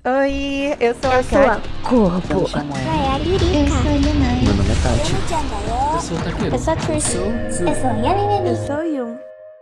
Oi, eu sou a Eu sou a Kate. Corpo. Eu chamo ela. É a Eu Lirica. sou a Yunai. Meu nome é Tati. Eu sou o Takeru. Eu sou a Trish. Eu sou a Yami. Eu sou a Yun.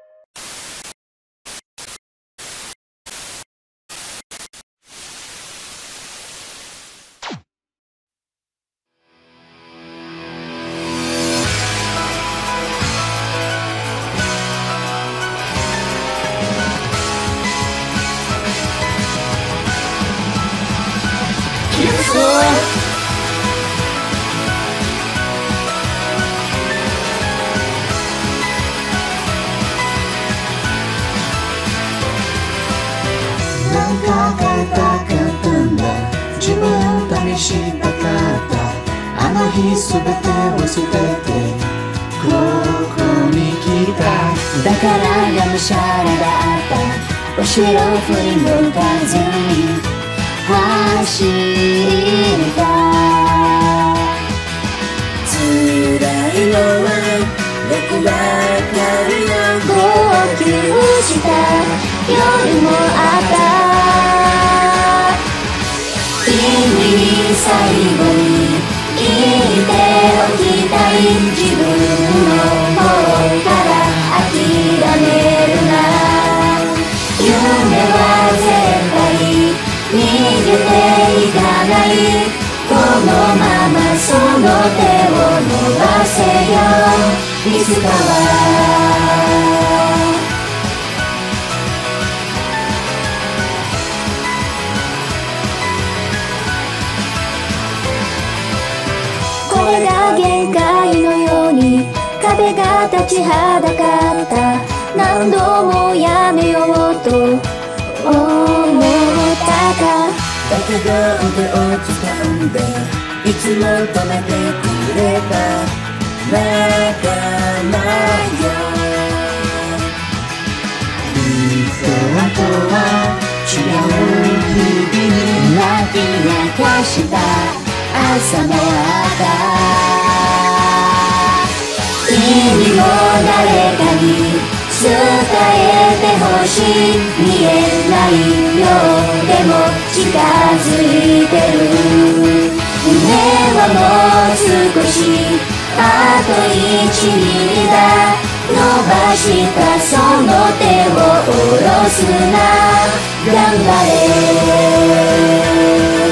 だからがむしゃらだったお城を振り向かずに走った辛いのはよくわかるよ号泣した夜もあった君に最後に言っておきたい自分の方から諦めるな夢は絶対逃げていかないこのままその手を伸ばせよいつかはこれが限界のように壁が立ちはだかった何度もやめようと思ったかだけど腕を掴んでいつも止めてくれた仲間よ理想とは違う日々に泣き明かした朝もあった君も誰かに伝えてほしい見えないようでも近づいてる夢はもう少しあと1ミリだ伸ばしたその手を下ろすな頑張れ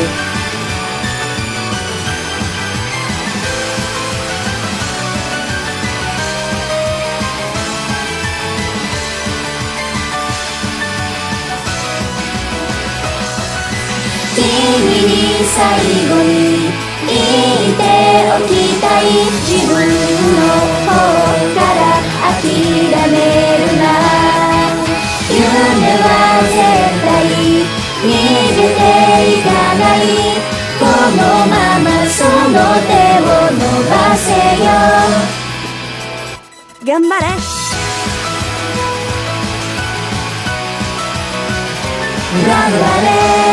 君に最後に言っておきたい自分の方から諦めるな夢は絶対逃げていかないこのままその手を伸ばせよ頑張れ。 頑張れ